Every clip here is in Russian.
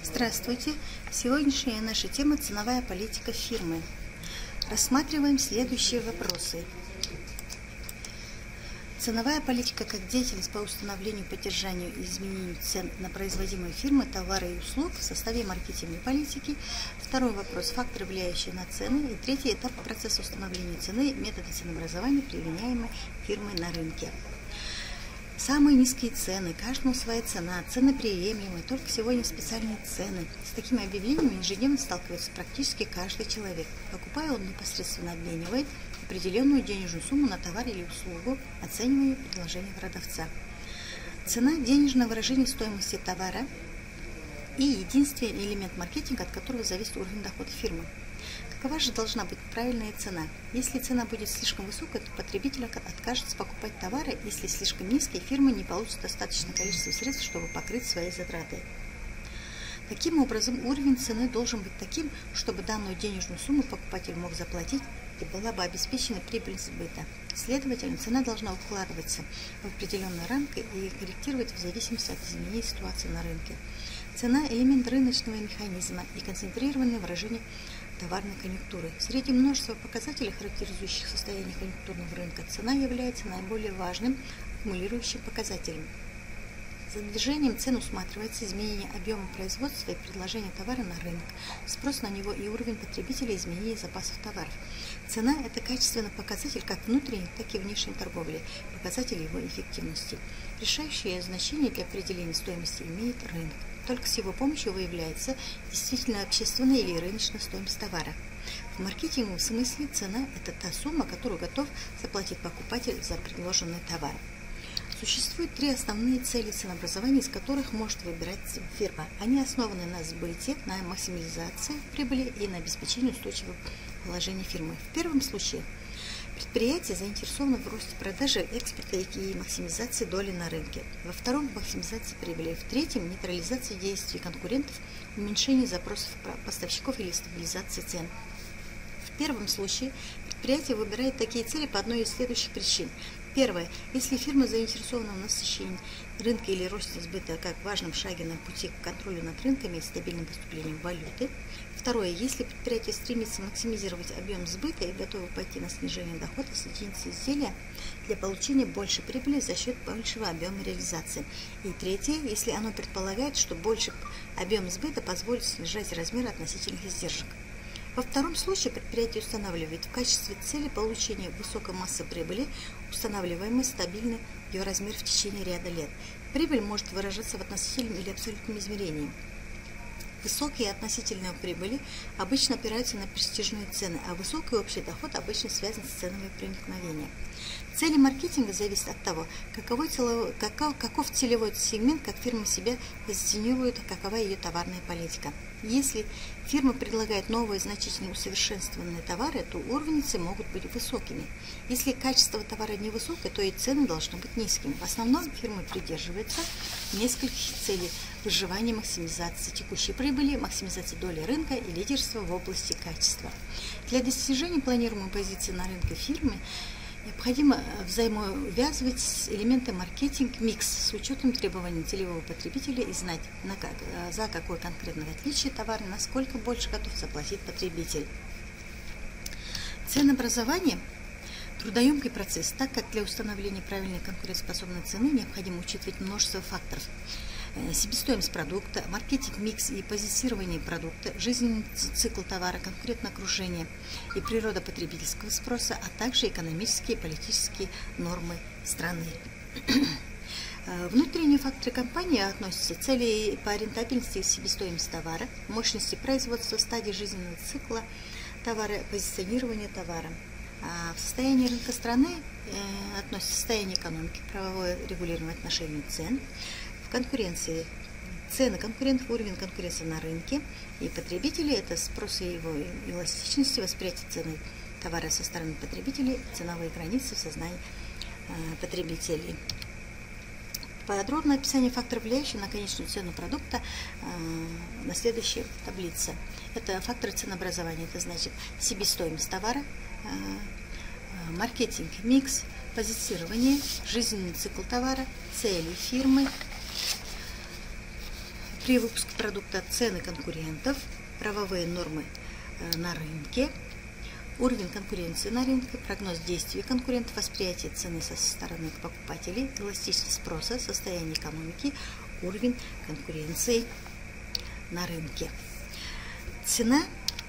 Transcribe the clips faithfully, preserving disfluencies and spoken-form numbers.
Здравствуйте! Сегодняшняя наша тема – ценовая политика фирмы. Рассматриваем следующие вопросы. Ценовая политика как деятельность по установлению, поддержанию и изменению цен на производимые фирмы, товары и услуг в составе маркетинговой политики. Второй вопрос – факторы, влияющие на цены. И третий этап – процесс установления цены, методы ценообразования, применяемые фирмой на рынке. Самые низкие цены, каждому своя цена, цены приемлемые, только сегодня специальные цены. С такими объявлениями ежедневно сталкивается практически каждый человек. Покупая, он непосредственно обменивает определенную денежную сумму на товар или услугу, оценивая предложение продавца. Цена – денежное выражение стоимости товара и единственный элемент маркетинга, от которого зависит уровень дохода фирмы. Какова же должна быть правильная цена? Если цена будет слишком высокой, то потребитель откажется покупать товары. Если слишком низкие, фирма не получит достаточное количество средств, чтобы покрыть свои затраты. Таким образом, уровень цены должен быть таким, чтобы данную денежную сумму покупатель мог заплатить и была бы обеспечена прибыль сбыта. Следовательно, цена должна укладываться в определенные рамки и корректировать в зависимости от изменения ситуации на рынке. Цена – элемент рыночного механизма и концентрированное выражение товарной конъюнктуры. Среди множества показателей, характеризующих состояние конъюнктурного рынка, цена является наиболее важным аккумулирующим показателем. За движением цен усматривается изменение объема производства и предложения товара на рынок, спрос на него и уровень потребителя, изменение запасов товаров. Цена – это качественный показатель как внутренней, так и внешней торговли, показатель его эффективности. Решающее значение для определения стоимости имеет рынок. Только с его помощью выявляется действительно общественная или рыночная стоимость товара. В маркетинговом смысле цена – это та сумма, которую готов заплатить покупатель за предложенный товар. Существует три основные цели ценообразования, из которых может выбирать фирма. Они основаны на сбыте, на максимализации прибыли и на обеспечении устойчивого положения фирмы. В первом случае предприятие заинтересовано в росте продажи, экспорта и максимизации доли на рынке. Во втором – максимизации прибыли. В третьем – нейтрализации действий конкурентов, уменьшение запросов поставщиков или стабилизации цен. В первом случае предприятие выбирает такие цели по одной из следующих причин. Первое. Если фирма заинтересована в насыщении рынка или росте сбыта как важном шаге на пути к контролю над рынками и стабильным поступлением валюты. Второе. Если предприятие стремится максимизировать объем сбыта и готово пойти на снижение дохода с единицы изделия для получения большей прибыли за счет большего объема реализации. И третье. Если оно предполагает, что больший объем сбыта позволит снижать размер относительных издержек. Во втором случае предприятие устанавливает в качестве цели получения высокой массы прибыли, устанавливаемой стабильный ее размер в течение ряда лет. Прибыль может выражаться в относительном или абсолютном измерении. Высокие относительные прибыли обычно опираются на престижные цены, а высокий общий доход обычно связан с ценовым проникновением. Цели маркетинга зависят от того, каковой целевой, каков, каков целевой сегмент, как фирма себя позиционирует, какова ее товарная политика. Если фирма предлагает новые значительно усовершенствованные товары, то уровни цен могут быть высокими. Если качество товара невысокое, то и цены должны быть низкими. В основном фирма придерживается нескольких целей: выживания, максимизации текущей прибыли, максимизации доли рынка и лидерства в области качества. Для достижения планируемой позиции на рынке фирмы необходимо взаимоувязывать элементы маркетинг-микс с учетом требований целевого потребителя и знать, на как, за какое конкретное отличие товара, насколько больше готов заплатить потребитель. Ценообразование – трудоемкий процесс, так как для установления правильной конкурентоспособной цены необходимо учитывать множество факторов. Себестоимость продукта, маркетинг-микс и позиционирование продукта, жизненный цикл товара, конкурентное окружение и природа потребительского спроса, а также экономические и политические нормы страны. Внутренние факторы компании относятся к цели по рентабельности и себестоимости товара, мощности производства, стадии жизненного цикла товара, позиционирование товара. А в состоянии рынка страны э, относится состояние экономики, правовое регулирование отношений цен, в конкуренции цены конкурентов, уровень конкуренции на рынке и потребителей, это спрос и его эластичности, восприятие цены товара со стороны потребителей, ценовые границы в сознании э, потребителей. Подробное описание факторов, влияющих на конечную цену продукта, э, на следующей таблице. Это факторы ценообразования, это значит себестоимость товара, э, маркетинг, микс, позиционирование, жизненный цикл товара, цели фирмы, При выпуске продукта цены конкурентов, правовые нормы на рынке, уровень конкуренции на рынке, прогноз действий конкурентов, восприятие цены со стороны покупателей, эластичность спроса, состояние экономики, уровень конкуренции на рынке. Цена,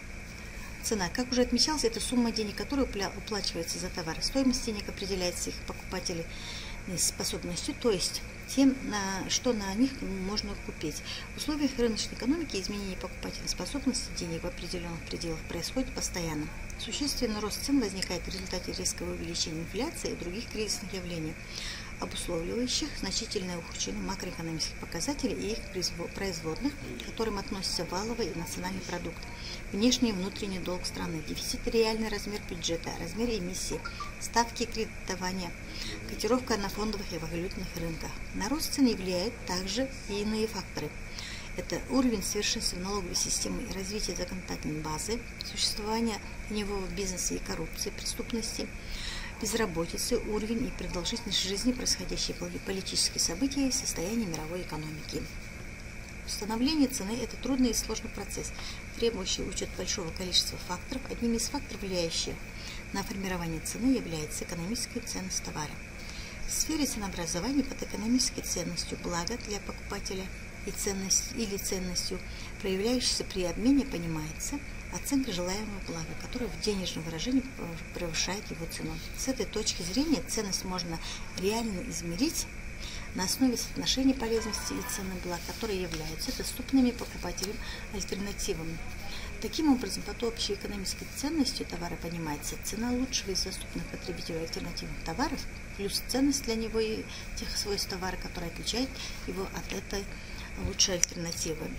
цена, как уже отмечалось, это сумма денег, которая уплачивается за товар. Стоимость денег определяется их покупателей способностью, то есть тем, на, что на них можно купить. В условиях рыночной экономики изменение покупательной способности денег в определенных пределах происходит постоянно. Существенный рост цен возникает в результате резкого увеличения инфляции и других кризисных явлений, обусловливающих значительное ухудшение макроэкономических показателей и их производных, к которым относятся валовый и национальный продукт, внешний и внутренний долг страны, дефицит и реальный размер бюджета, размер эмиссии, ставки кредитования, котировка на фондовых и валютных рынках. На рост цен влияют также и иные факторы. Это уровень совершенства налоговой системы и развития законодательной базы, существование теневого бизнеса и коррупции, преступности, безработицы, уровень и продолжительность жизни, происходящие политические события и состояние мировой экономики. Установление цены – это трудный и сложный процесс, требующий учет большого количества факторов. Одним из факторов, влияющих на формирование цены, является экономическая ценность товара. В сфере ценообразования под экономической ценностью блага для покупателя и ценность, или ценностью, проявляющейся при обмене, понимается оценка желаемого блага, которая в денежном выражении превышает его цену. С этой точки зрения ценность можно реально измерить на основе соотношения полезности и цены благ, которые являются доступными покупателям альтернативами. Таким образом, под общей экономической ценностью товара понимается цена лучшего из доступных потребителю альтернативных товаров плюс ценность для него и тех свойств товара, которые отличают его от этой лучшей альтернативы.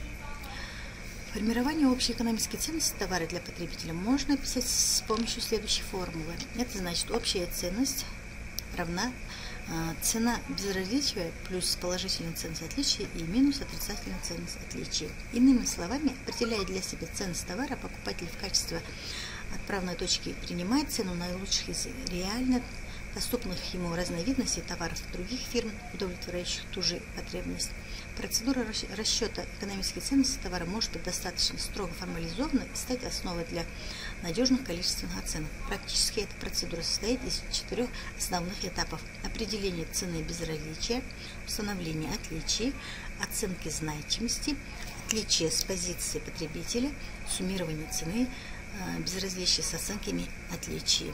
Формирование общей экономической ценности товара для потребителя можно описать с помощью следующей формулы. Это значит, общая ценность равна э, цена безразличия плюс положительная ценность отличия и минус отрицательная ценность отличия. Иными словами, определяя для себя ценность товара, покупатель в качестве отправной точки принимает цену наилучших из реально доступных ему разновидностей товаров других фирм, удовлетворяющих ту же потребность. Процедура расчета экономической ценности товара может быть достаточно строго формализована и стать основой для надежных количественных оценок. Практически эта процедура состоит из четырех основных этапов: определение цены безразличия, установление отличий, оценки значимости, отличие с позиции потребителя, суммирование цены безразличия с оценками отличий.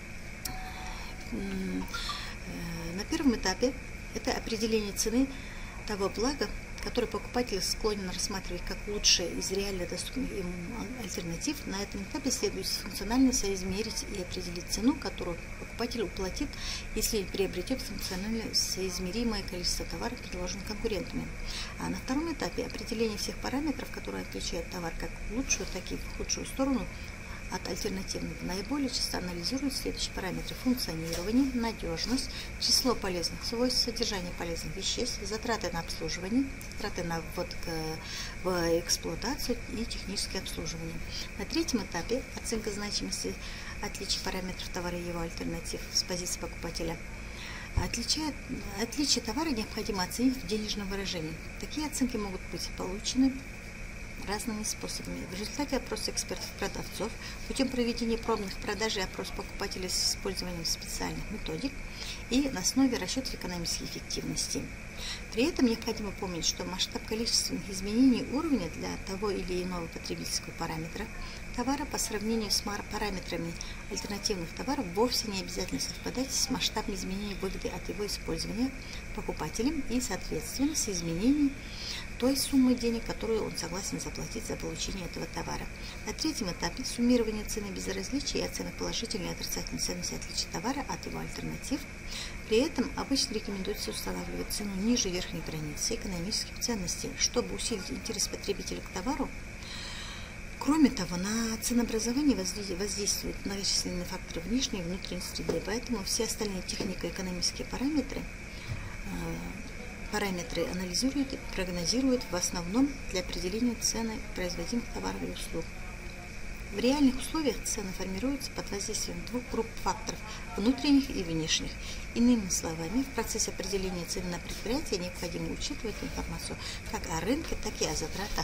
На первом этапе это определение цены того блага, который покупатель склонен рассматривать как лучшее из реально доступных ему альтернатив. На этом этапе следует функционально соизмерить и определить цену, которую покупатель уплатит, если приобретет функционально соизмеримое количество товаров, предложенных конкурентами. А на втором этапе определение всех параметров, которые отличают товар как в лучшую, так и в худшую сторону от альтернативных, наиболее часто анализируют следующие параметры: функционирование, надежность, число полезных свойств, содержание полезных веществ, затраты на обслуживание, затраты на ввод в эксплуатацию и техническое обслуживание. На третьем этапе оценка значимости отличий параметров товара и его альтернатив с позиции покупателя. Отличие, отличие товара необходимо оценить в денежном выражении. Такие оценки могут быть получены разными способами. В результате опроса экспертов-продавцов путем проведения пробных продаж и опрос покупателей с использованием специальных методик и на основе расчета экономической эффективности. При этом необходимо помнить, что масштаб количественных изменений уровня для того или иного потребительского параметра товара по сравнению с параметрами альтернативных товаров вовсе не обязательно совпадать с масштабом изменений выгоды от его использования покупателем и, соответственно, с изменением той суммы денег, которую он согласен заплатить за получение этого товара. На третьем этапе суммирование цены безразличия и оценок положительной и отрицательной ценности отличия товара от его альтернатив. При этом обычно рекомендуется устанавливать цену ниже верхней границы экономических ценностей, чтобы усилить интерес потребителя к товару. Кроме того, на ценообразование воздействуют многочисленные факторы внешней и внутренней среды, поэтому все остальные технико-экономические параметры Параметры анализируют и прогнозируют в основном для определения цены производимых товаров и услуг. В реальных условиях цены формируются под воздействием двух групп факторов – внутренних и внешних. Иными словами, в процессе определения цены на предприятие необходимо учитывать информацию как о рынке, так и о затратах.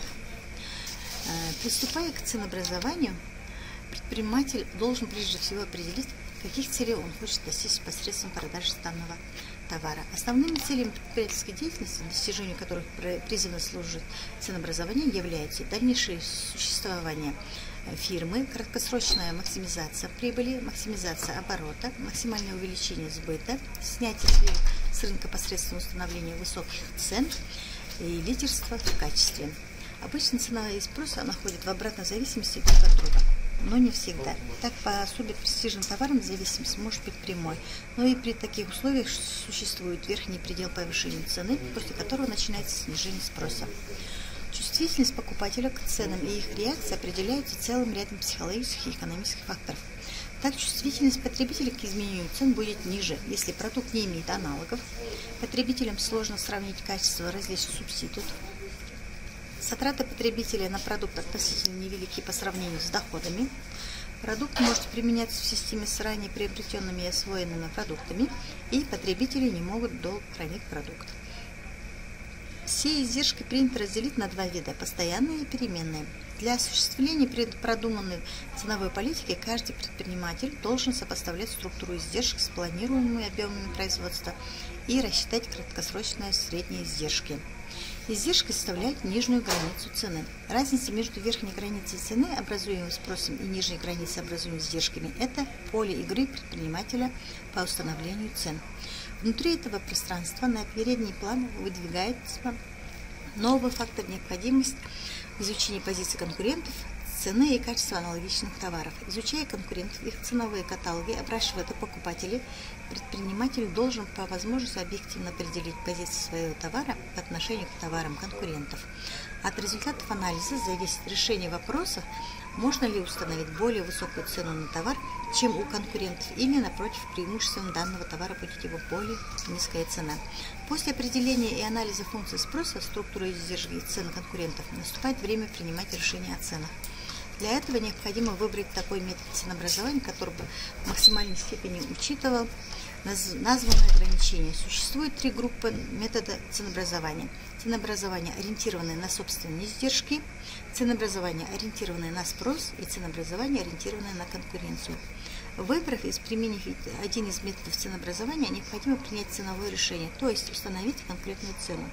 Приступая к ценообразованию, предприниматель должен прежде всего определить, каких целей он хочет достичь посредством продажи данного товара. Основными целями предпринимательской деятельности, достижению которых призвано служить ценообразование, являются дальнейшее существование фирмы, краткосрочная максимизация прибыли, максимизация оборота, максимальное увеличение сбыта, снятие сливок с рынка посредством установления высоких цен и лидерство в качестве. Обычно цена и спрос находят в обратной зависимости друг от друга, но не всегда. Так, по особо престижным товарам зависимость может быть прямой, но и при таких условиях существует верхний предел повышения цены, после которого начинается снижение спроса. Чувствительность покупателя к ценам и их реакция определяются целым рядом психологических и экономических факторов. Так, чувствительность потребителя к изменению цен будет ниже, если продукт не имеет аналогов, потребителям сложно сравнить качество различных субститутов, затраты потребителя на продукт относительно невелики по сравнению с доходами, продукт может применяться в системе с ранее приобретенными и освоенными продуктами, и потребители не могут долго хранить продукт. Все издержки принято разделить на два вида – постоянные и переменные. Для осуществления продуманной ценовой политики каждый предприниматель должен сопоставлять структуру издержек с планируемыми объемами производства и рассчитать краткосрочные средние издержки. Издержки составляют нижнюю границу цены. Разница между верхней границей цены, образуемой спросом, и нижней границей, образуемой издержками – это поле игры предпринимателя по установлению цен. Внутри этого пространства на передний план выдвигается новый фактор – необходимость изучения позиций конкурентов, цены и качества аналогичных товаров. Изучая конкурентов, их ценовые каталоги, опрашивая покупателей, предприниматель должен по возможности объективно определить позиции своего товара по отношению к товарам конкурентов. От результатов анализа зависит решение вопроса, можно ли установить более высокую цену на товар, чем у конкурентов, или, напротив, преимуществом данного товара будет его более низкая цена. После определения и анализа функций спроса, структуры издержек и цен конкурентов, наступает время принимать решения о ценах. Для этого необходимо выбрать такой метод ценообразования, который бы в максимальной степени учитывал названные ограничения. Существует три группы метода ценообразования. Ценообразование, ориентированное на собственные издержки, ценообразование, ориентированное на спрос, и ценообразование, ориентированное на конкуренцию. Выбрав из применения один из методов ценообразования, необходимо принять ценовое решение, то есть установить конкретную цену.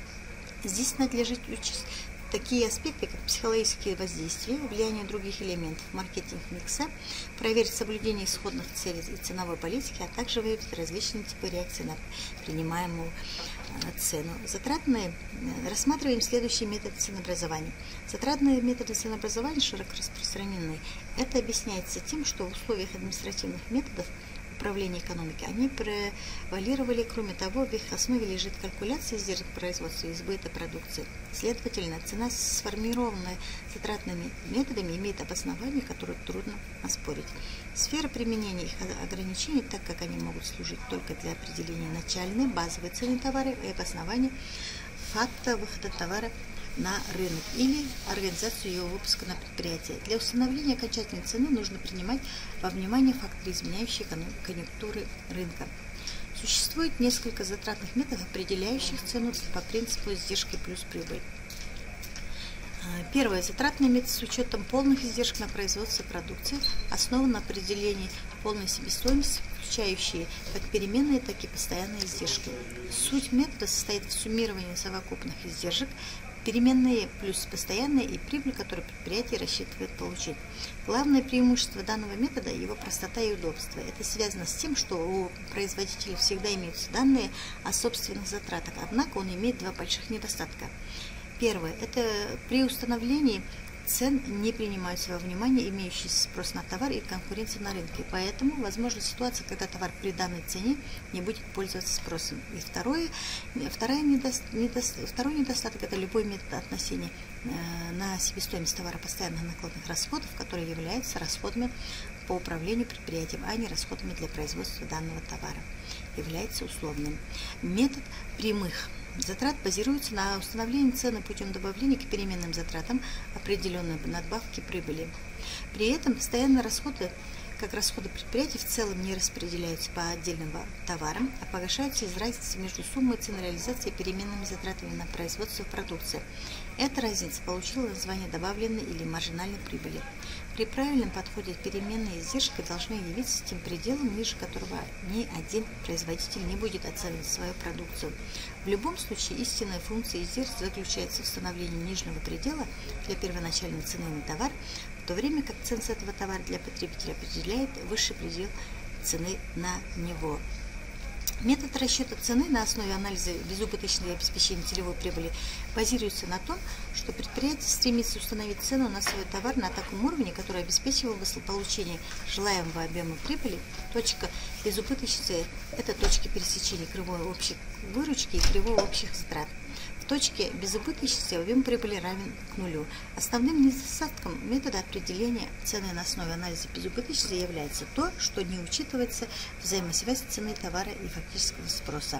Здесь надлежит учесть такие аспекты, как психологические воздействия, влияние других элементов маркетинг-микса, проверить соблюдение исходных целей и ценовой политики, а также выявить различные типы реакций на принимаемую цену. Затратные. Рассматриваем следующие методы ценообразования. Затратные методы ценообразования широко распространены. Это объясняется тем, что в условиях административных методов управления экономикой они превалировали. Кроме того, в их основе лежит калькуляция издержек производства и сбыта продукции. Следовательно, цена, сформированная затратными методами, имеет обоснование, которое трудно оспорить. Сфера применения их ограничений, так как они могут служить только для определения начальной базовой цены товара и обоснования факта выхода товара на рынок или организацию его выпуска на предприятие. Для установления окончательной цены нужно принимать во внимание факторы, изменяющие конъюнктуры рынка. Существует несколько затратных методов, определяющих цену по принципу издержки плюс прибыль. Первое. Затратный метод с учетом полных издержек на производство продукции основан на определении полной себестоимости, включающие как переменные, так и постоянные издержки. Суть метода состоит в суммировании совокупных издержек, переменные плюс постоянные и прибыль, которую предприятие рассчитывает получить. Главное преимущество данного метода – его простота и удобство. Это связано с тем, что у производителя всегда имеются данные о собственных затратах, однако он имеет два больших недостатка. Первое – это при установлении цен не принимаются во внимание имеющийся спрос на товар и конкуренция на рынке. Поэтому возможна ситуация, когда товар при данной цене не будет пользоваться спросом. И второе, второе недо, недо, второй недостаток – это любой метод относения э, на себестоимость товара постоянных накладных расходов, которые являются расходами по управлению предприятием, а не расходами для производства данного товара, является условным. Метод прямых затрат базируется на установлении цены путем добавления к переменным затратам определенной надбавки прибыли. При этом постоянные расходы, как расходы предприятий, в целом не распределяются по отдельным товарам, а погашаются из разницы между суммой цен реализации и переменными затратами на производство продукции. Эта разница получила название добавленной или маржинальной прибыли. При правильном подходе переменные издержки должны явиться тем пределом, ниже которого ни один производитель не будет оценивать свою продукцию. В любом случае, истинная функция издержек заключается в установлении нижнего предела для первоначальной цены на товар, в то время как цена этого товара для потребителя определяет высший предел цены на него. Метод расчета цены на основе анализа безубыточного обеспечения целевой прибыли базируется на том, что предприятие стремится установить цену на свой товар на таком уровне, который обеспечивал получение желаемого объема прибыли. Точка безубыточности – это точка пересечения кривой общей выручки и кривой общих затрат. В точке безубыточности объем прибыли равен к нулю. Основным недостатком метода определения цены на основе анализа безубыточности является то, что не учитывается взаимосвязь цены товара и фактического спроса.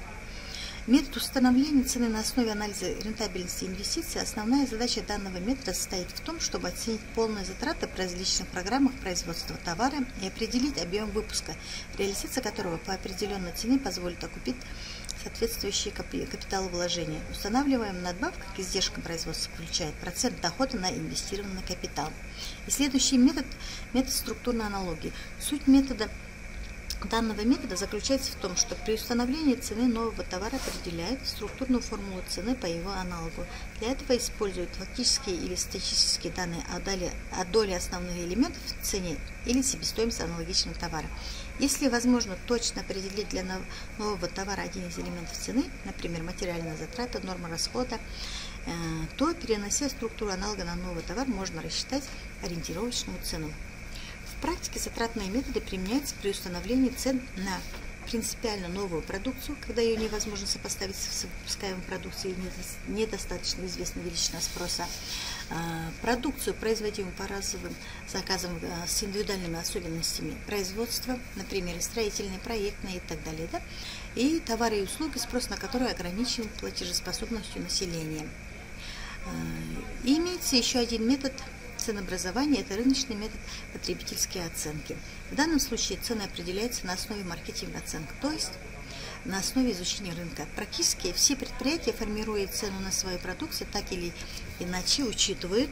Метод установления цены на основе анализа рентабельности инвестиций. Основная задача данного метода состоит в том, чтобы оценить полные затраты при различных программах производства товара и определить объем выпуска, реализация которого по определенной цене позволит окупить соответствующие капиталовложения. Устанавливаемая надбавка к издержкам производства включает процент дохода на инвестированный капитал. И следующий метод – метод структурной аналогии. Суть метода данного метода заключается в том, что при установлении цены нового товара определяет структурную формулу цены по его аналогу. Для этого используют фактические или статистические данные о доле, о доле основных элементов в цене или себестоимости аналогичного товара. Если возможно точно определить для нового товара один из элементов цены, например, материальная затрата, норма расхода, то, перенося структуру аналога на новый товар, можно рассчитать ориентировочную цену. В практике затратные методы применяются при установлении цен на принципиально новую продукцию, когда ее невозможно сопоставить с выпускаемой продукцией, недостаточно известна величина спроса, продукцию, производимую по разовым заказам с индивидуальными особенностями производства, например, строительные, проектные и так далее, да? И товары и услуги, спрос на которые ограничен платежеспособностью населения. И имеется еще один метод ценообразования – это рыночный метод потребительской оценки. В данном случае цены определяются на основе маркетинговой оценки, то есть на основе изучения рынка. Практически все предприятия, формируя цену на свою продукцию, так или иначе учитывают,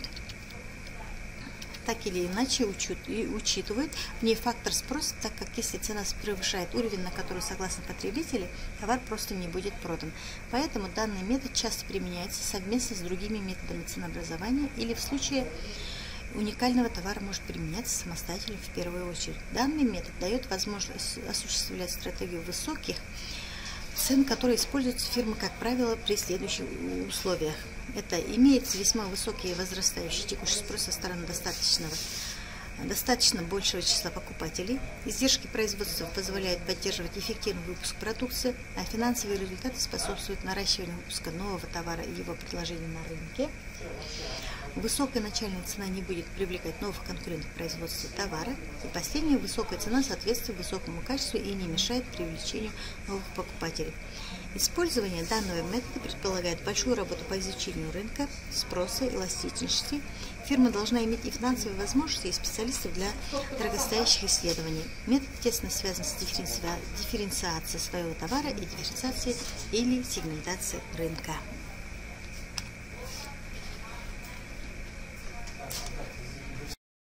так или иначе учитывают в ней фактор спроса, так как если цена превышает уровень, на который согласны потребители, товар просто не будет продан. Поэтому данный метод часто применяется совместно с другими методами ценообразования или в случае уникального товара может применяться самостоятельно в первую очередь. Данный метод дает возможность осуществлять стратегию высоких цен, которые используются фирмы, как правило, при следующих условиях. Это имеется весьма высокий и возрастающий текущий спрос со стороны достаточного, достаточно большего числа покупателей. Издержки производства позволяют поддерживать эффективный выпуск продукции, а финансовые результаты способствуют наращиванию выпуска нового товара и его предложения на рынке. Высокая начальная цена не будет привлекать новых конкурентов в производстве товара. И последняя, высокая цена соответствует высокому качеству и не мешает привлечению новых покупателей. Использование данного метода предполагает большую работу по изучению рынка, спроса, эластичности. Фирма должна иметь и финансовые возможности, и специалистов для дорогостоящих исследований. Метод тесно связан с дифференциацией своего товара и дифференциацией или сегментацией рынка.